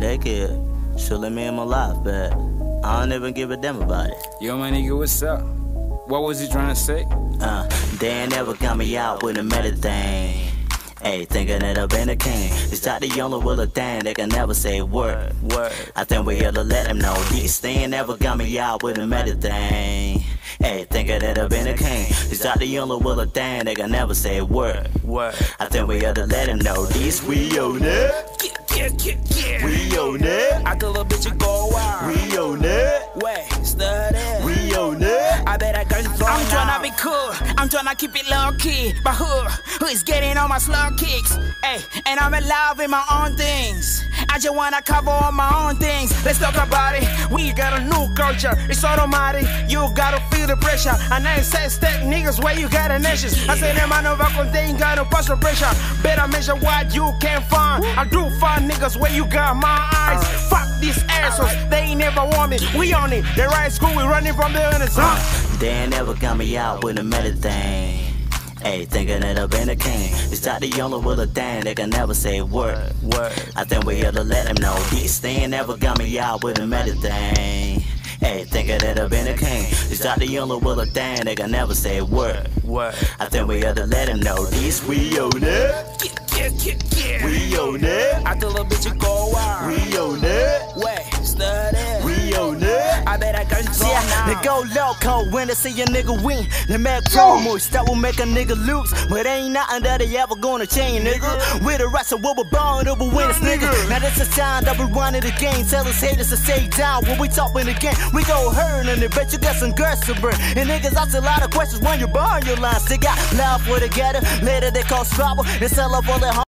they could should let me in my life, but I don't even give a damn about it. Yo, my nigga, what's up? What was he trying to say? They ain't never got me out with a metal thing. Hey, thinking that I've been a king. It's not the only will a thing, they can never say word. I think we ought to let them know this. They ain't never got me out with a metal thing. Hey, thinking that I've been a king. It's not the only will a thing, they can never say word. I think we ought to let them know this. We own it. We own it. I could little bitch you go wild. We own it. Wait, study. We own it. I bet I got you thrown I'm tryna out. be cool, I'm tryna keep it low key. But who is getting on my slow kicks? Hey, and I'm in love with my own things. I just wanna cover all my own things. Let's talk about it. We got a new culture, it's automatic. You gotta feel the pressure. And I say step niggas where you got an issues. I say them I know I contain got no push pressure. Better measure what you can find. I do find niggas where you got my eyes. Fuck these assholes, they ain't never want me. We on it, the right school, we running from the innocence. They ain't never got me out with a metal thing. Hey, thinking that I've been a king. It's not the only will a thing, they can never say word. I think we ought to let them know this. They ain't never got me out with a metal thing. Hey, thinking that I've been a king. It's not the only will a thing, they can never say word. I think we ought to let them know this. We own it. We own it. I could little bitch you go wild. We own it. Wait, study. We own it. I bet I got you thrown out. They go loco when they see a nigga win. They make promos that will make a nigga lose. But ain't nothing that they ever gonna change, nigga. We're the rest of what we're born to win this nigga. Now this is time that we running the game. Tell us haters to stay down when we talking again. We go hurt and they bet you got some girls to burn. And niggas ask a lot of questions when you burn your lines. They got love for together. Later they call squabble. They sell up all their home.